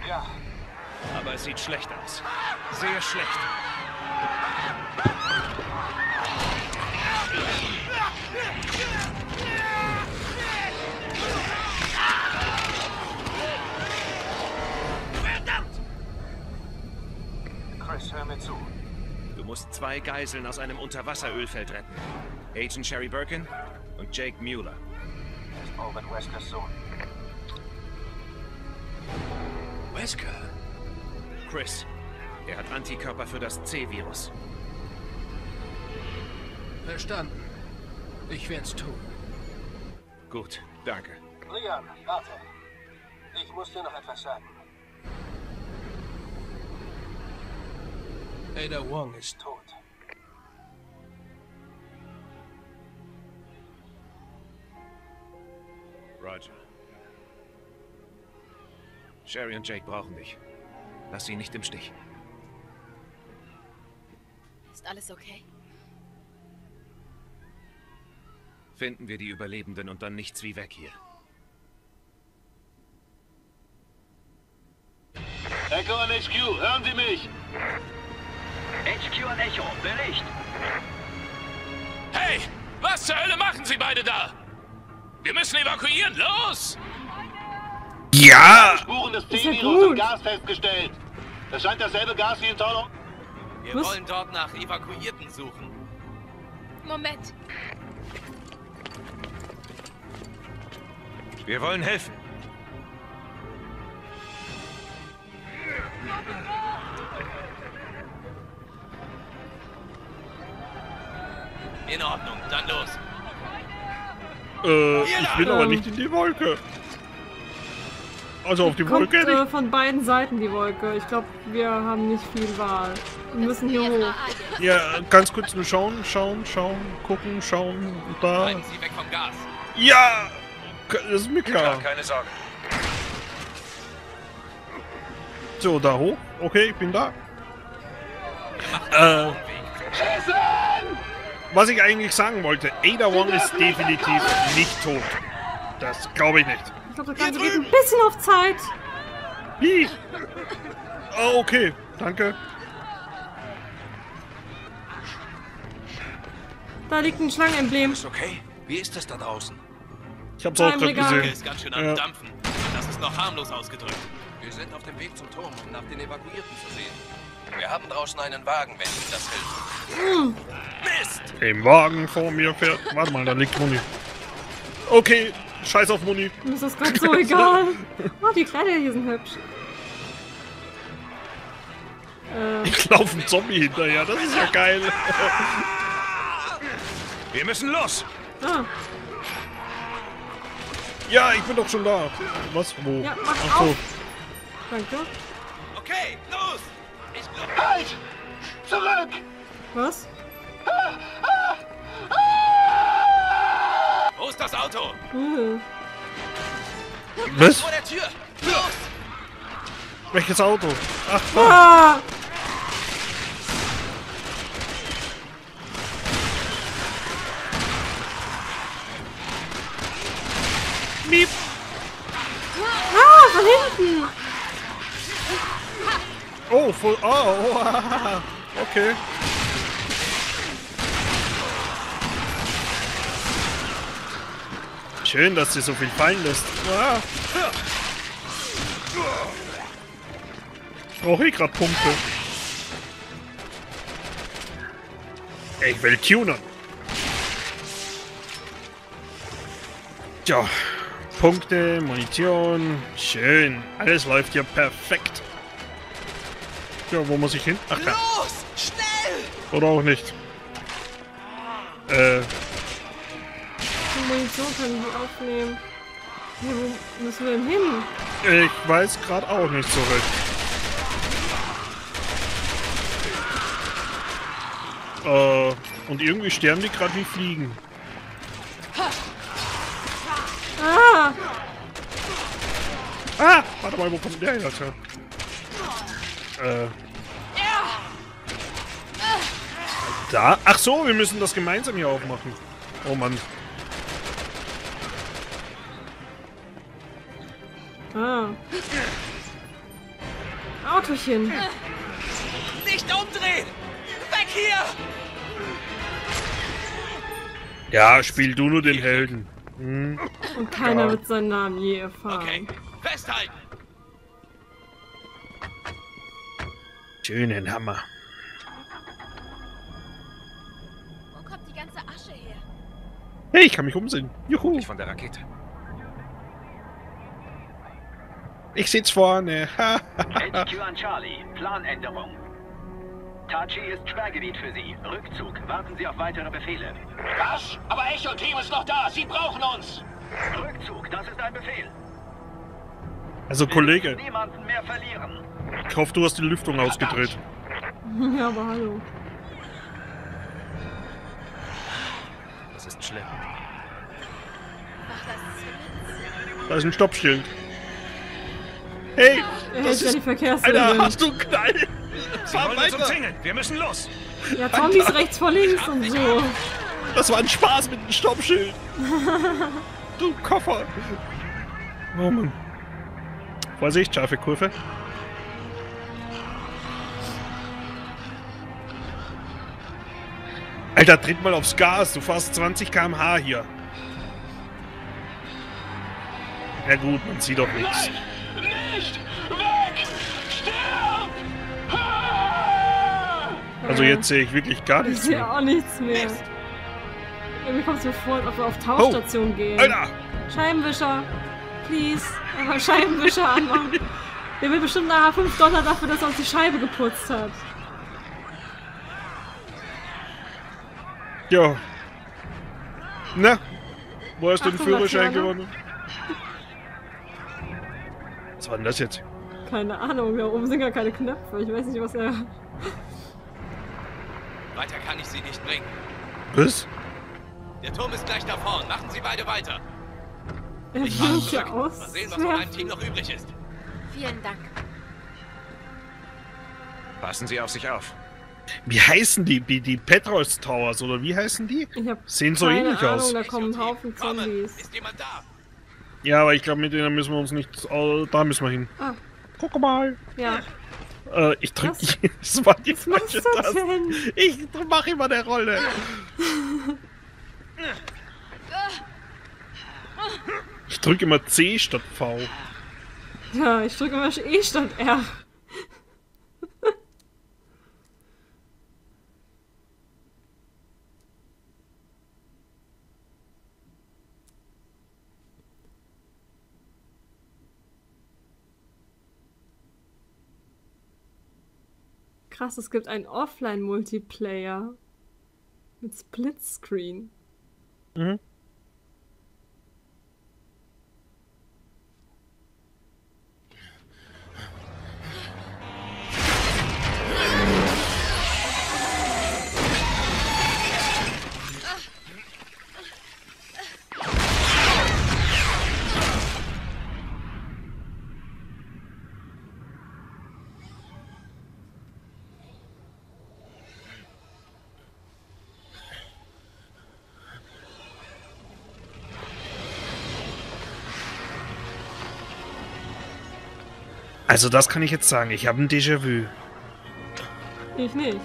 Ja. Aber es sieht schlecht aus. Sehr schlecht. Verdammt! Chris, hör mir zu. Du musst 2 Geiseln aus einem Unterwasserölfeld retten. Agent Sherry Birkin und Jake Mueller. Er ist Owen Weskers Sohn. Wesker? Chris. Er hat Antikörper für das C-Virus. Verstanden. Ich werd's tun. Gut, danke. Leon, warte. Ich muss dir noch etwas sagen. Ada Wong ist Tot. Roger. Sherry und Jake brauchen dich. Lass sie nicht im Stich. Ist alles okay? Finden wir die Überlebenden und dann nichts wie weg hier. Echo an HQ, hören Sie mich? HQ an Echo, Bericht. Hey, was zur Hölle machen Sie beide da? Wir müssen evakuieren, los! Ja! Spuren des ja C-Virus im gut. Gas festgestellt. Es scheint dasselbe Gas wie in Tollung. Wir Was? wollen dort nach Evakuierten suchen. Moment. Wir wollen helfen. In Ordnung, dann los. Ich will aber nicht in die Wolke. Also auf die Kommt Wolke nicht. von beiden Seiten die Wolke. Ich glaube, wir haben nicht viel Wahl. Wir müssen hier hoch. Ja, ganz kurz nur schauen, gucken, schauen. Da. Bleiben Sie weg vom Gas. Ja! Das ist mir klar. keine Sorge. So, da hoch. Okay, ich bin da. Was ich eigentlich sagen wollte, Ada Wong ist definitiv nicht tot. Das glaube ich nicht. Ich glaube, das Ganze geht ein bisschen auf Zeit. Wie? Oh, okay. Danke. Da liegt ein Schlangenemblem. Ist okay? Wie ist es da draußen? Ich hab's auch Beim gerade Regal. Der gesehen. ist ganz schön am Ja. Dampfen. Das ist noch harmlos ausgedrückt. Wir sind auf dem Weg zum Turm, um nach den Evakuierten zu sehen. Wir haben draußen einen Wagen, wenn Ihnen das hilft. Mist! Im Wagen vor mir fährt. Warte mal, da liegt Muni. Okay, scheiß auf Muni. Mir ist das gerade so egal. Oh, die Kleider hier sind hübsch. Ich laufe ein Zombie hinterher, das ist ja geil. Wir müssen los! Ah, Ja, ich bin doch schon da. Was? Wo? ja, mach Ach so. auf. Danke. Okay, los! Ich glaube... Halt! Zurück! Was? Wo ist das Auto? Was? Vor der Tür! Los! Welches Auto? Ach, da. Ah! Miep. Ah, von hinten! Oh, voll. Oh, okay. Schön, dass sie so viel fallen lässt. Ah. Ich brauche gerade Punkte. Ich will tunen. Tja, Punkte, Munition, schön. Alles läuft hier perfekt. Ja, wo muss ich hin? Ach da. Los! Schnell! Oder auch nicht. Die Munition können wir aufnehmen. Ja, wo müssen wir denn hin? Ich weiß gerade auch nicht so recht. Und irgendwie sterben die gerade wie Fliegen. Ah! Ah! Warte mal, wo kommt der her? Alter? Da? Ach so, wir müssen das gemeinsam hier aufmachen. Oh Mann. Ah. Autochen. Nicht umdrehen! Weg hier! Ja, spiel du nur den Helden. Hm. Und keiner Ja. wird seinen Namen je erfahren. Okay, festhalten! Schönen Hammer. Wo kommt die ganze Asche her? Hey, ich kann mich umsehen. Juhu. Von der Rakete. Ich sitz vorne. HQ an Charlie. Planänderung. Tachi ist Sperrgebiet für Sie. Rückzug. Warten Sie auf weitere Befehle. Was? Aber Echo-Team ist noch da. Sie brauchen uns. Rückzug, das ist ein Befehl. Also, Kollege, Niemanden mehr verlieren. ich hoffe, du hast die Lüftung ausgedreht. Ja, aber hallo. Das ist schlimm. Ach, das ist Da ist ein Stoppschild. Hey, Er das hält ja die ist... Verkehrsregeln. Alter, hast du einen Knall? Sie wollen uns umzingeln. Wir müssen los. Ja, Zombies rechts vor links und so. Das war ein Spaß mit dem Stoppschild. Du Koffer. Oh Mann. Vorsicht, scharfe Kurve. Alter, tritt mal aufs Gas. Du fährst 20 km/h hier. Ja gut, man sieht doch nichts. Nicht! Weg! Stirb! Ah! Also jetzt sehe ich wirklich gar Ich nichts sehe mehr. auch nichts mehr. Irgendwie kommt es mir vor, als ob wir auf Tauchstation gehen. Alter! Scheibenwischer. Please. Einfach Scheibenwischer anmachen. Der will bestimmt nachher $5 dafür, dass er uns die Scheibe geputzt hat. Ja. Na? Wo hast du den Achtung, Führerschein Laterne. gewonnen? Was war denn das jetzt? Keine Ahnung, da oben sind gar keine Knöpfe. Ich weiß nicht, was er... Weiter kann ich Sie nicht bringen. Was? Der Turm ist gleich da vorn. Machen Sie beide weiter. Er Ich fahre will zurück. hier Mal sehen, was von meinem Team auswerfen. noch übrig ist. Vielen Dank. Passen Sie auf sich auf. Wie heißen die? Die Petros Towers, oder wie heißen die? Ich hab Sehen so keine ähnlich Ahnung, aus. da kommen ein Haufen Kommen. Zombies. Ist jemand da? Ja, aber ich glaube, mit denen müssen wir uns nicht... da müssen wir hin. Ah, Guck mal. ja. Ich drück... Was? Das war die Was machst falsche du Taste. denn? Ich mache immer eine Rolle. Ich drücke immer C statt V. Ja, ich drücke immer E statt R. Krass, es gibt einen Offline-Multiplayer mit Splitscreen. Mhm. Also das kann ich jetzt sagen. Ich habe ein Déjà-vu. Ich nicht.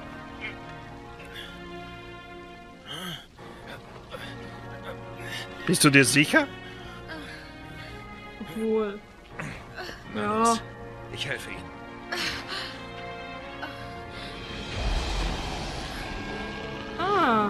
Bist du dir sicher? Obwohl. Ja. Ich helfe Ihnen. Ah.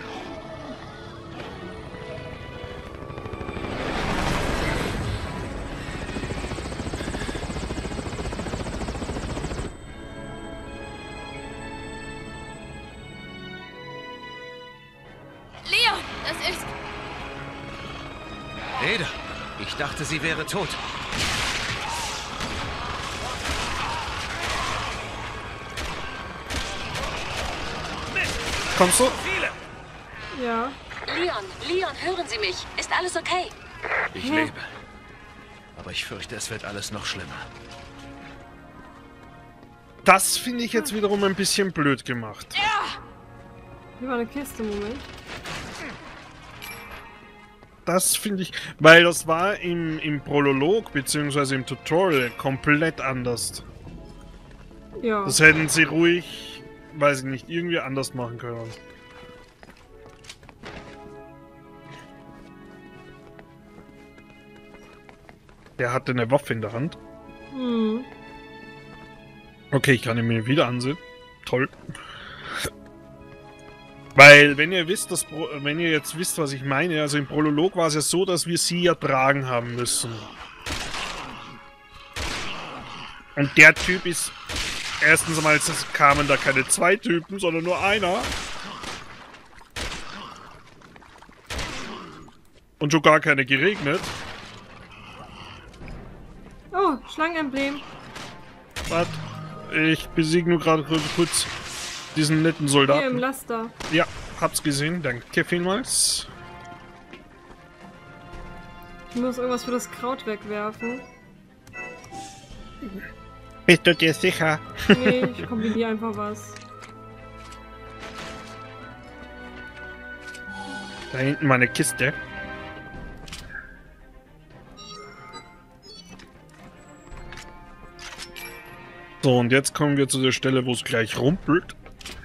Leon, das ist... Ada, ich dachte, sie wäre tot. Kommst du? Ja. Leon, hören Sie mich. Ist alles okay? Ich lebe. Aber ich fürchte, es wird alles noch schlimmer. Das finde ich jetzt wiederum ein bisschen blöd gemacht. Hier war eine Kiste, Moment. Das finde ich... Weil das war im Prolog bzw. im Tutorial komplett anders. Ja. Das hätten sie ruhig, weiß ich nicht, irgendwie anders machen können. Der hatte eine Waffe in der Hand. Hm. Okay, ich kann ihn mir wieder ansehen. Toll. Weil, wenn ihr wisst, wenn ihr jetzt wisst, was ich meine, also im Prolog war es ja so, dass wir sie ja tragen haben müssen. Und der Typ ist... Erstens einmal kamen da keine 2 Typen, sondern nur einer. Und schon gar keine geregnet. Oh, Schlangenemblem. Warte, ich besiege nur gerade kurz diesen netten Soldaten. Hier im Laster. Ja, hab's gesehen, danke vielmals. Ich muss irgendwas für das Kraut wegwerfen. Bist du dir sicher? Nee, ich kombiniere einfach was. Da hinten meine Kiste. So, und jetzt kommen wir zu der Stelle, wo es gleich rumpelt.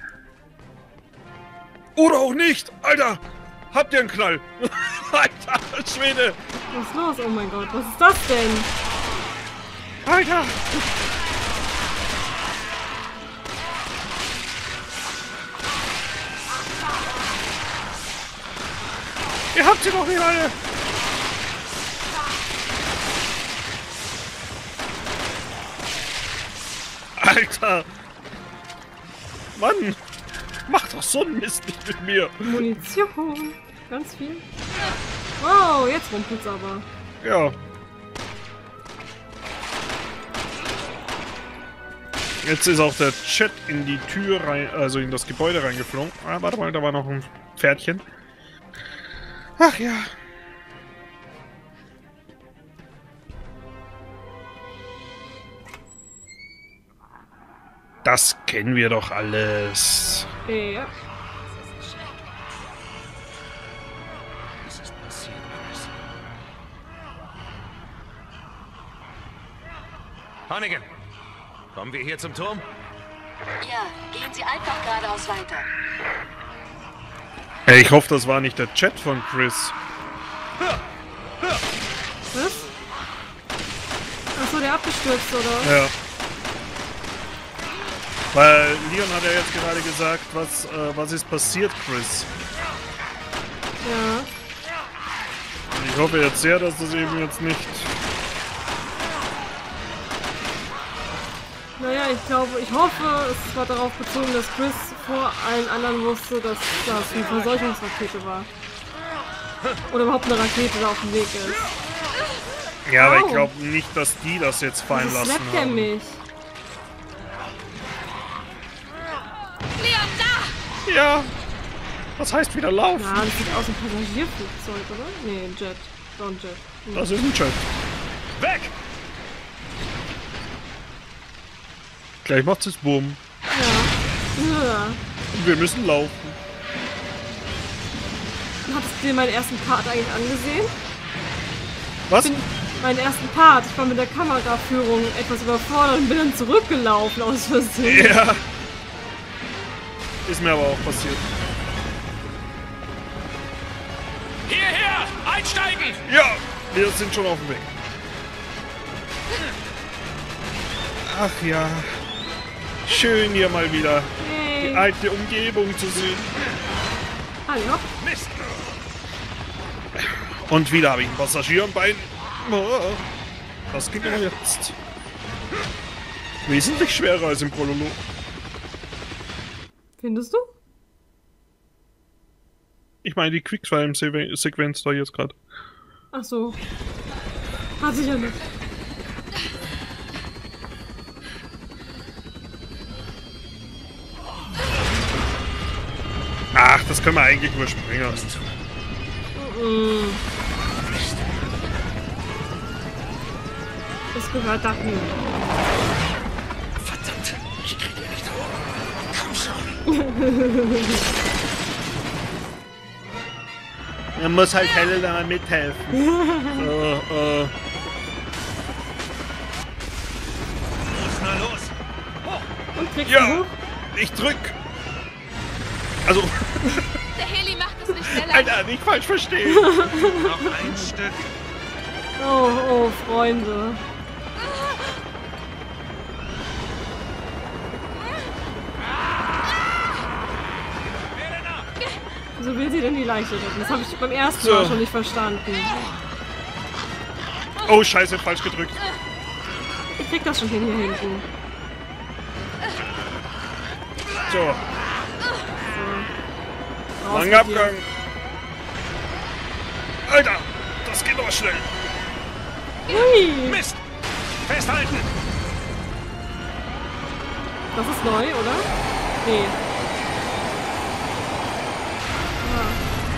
Oder auch nicht! Alter! Habt ihr einen Knall? Alter, Schwede! Was ist los? Oh mein Gott, was ist das denn? Alter! Ihr habt sie doch nicht alle! Alter! Mann! Mach doch so einen Mist nicht mit mir! Munition! Ganz viel. Wow, jetzt rumpelt's aber. Ja. Jetzt ist auch der Chat in die Tür rein, also in das Gebäude reingeflogen. Ah, warte mal, da war noch ein Pferdchen. Ach ja. Das kennen wir doch alles. Ja. Was ist passiert, Chris? Hannigan, kommen wir hier zum Turm? Ja, gehen Sie einfach geradeaus weiter. Hey, ich hoffe, das war nicht der Chat von Chris. Was? Achso, der abgestürzt, oder? Ja. Weil Leon hat ja jetzt gerade gesagt, was ist passiert, Chris? Ja. Und ich hoffe jetzt sehr, dass das eben jetzt nicht... Naja, ich hoffe, es war darauf bezogen, dass Chris vor allen anderen wusste, dass das eine Verseuchungsrakete war. Oder überhaupt eine Rakete da auf dem Weg ist. Ja, aber Au. ich glaube nicht, dass die das jetzt fallen Wieso lassen slappt er haben. mich? Leon, da! Ja. Was heißt wieder laufen? Ja, das sieht aus wie ein Passagierflugzeug, oder? Nee, ein Jet. Doch ein Jet. Das ist ein Chat. Weg! Gleich macht es Boom. Ja. Und wir müssen laufen. Hattest du dir meinen ersten Part eigentlich angesehen? Was? Meinen ersten Part. Ich war mit der Kameraführung etwas überfordert und bin dann zurückgelaufen aus Versehen. Ja. Ist mir aber auch passiert. Hierher! Einsteigen! Ja, wir sind schon auf dem Weg. Ach ja. Schön hier mal wieder die Hey. alte Umgebung zu sehen. Hallo. Mist! Und wieder habe ich ein Passagier am Bein. Oh, das geht aber jetzt. Wesentlich schwerer als im Prolog. Findest du? Ich meine die Quicktime-Sequenz da jetzt gerade. Ach so. Hatte ich ja nicht. Ach, das können wir eigentlich überspringen. Das gehört dahin. Verdammt! Ich krieg ja nicht hoch. Komm schon! Man muss halt Helena mithelfen. Los, na los! Hoch! Und kriegst Ja. du hoch? Ich drück. Also, Der Heli macht es nicht schneller. Alter, nicht falsch verstehen. Noch ein Stück. Oh, oh, Freunde. Wieso will sie denn die Leiche retten? Das habe ich beim ersten Mal schon nicht verstanden. Oh, scheiße, falsch gedrückt. Ich krieg das schon hin hier hinten. So, Raus langer mit dir. Abgang. Alter, das geht doch schnell. Hui, Mist! Festhalten! das ist neu, oder? Nee. Ah.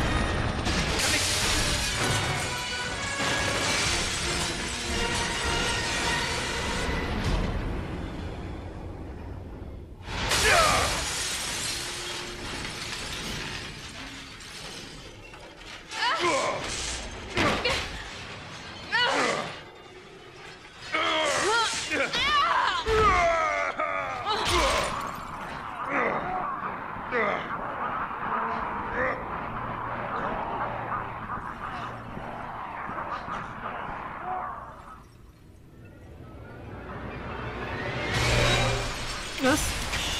Was?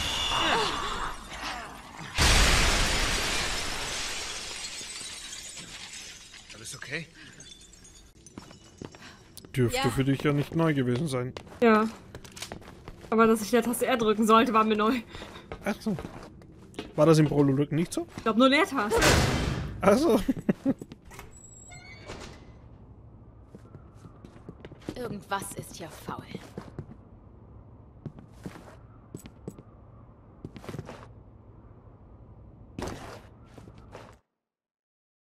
Alles okay? Dürfte Ja. für dich ja nicht neu gewesen sein. Ja. Aber dass ich der Taste R drücken sollte, war mir neu. Ach so. War das im Prolog nicht so? Ich glaube nur der Taste. Ach so. Irgendwas ist hier faul.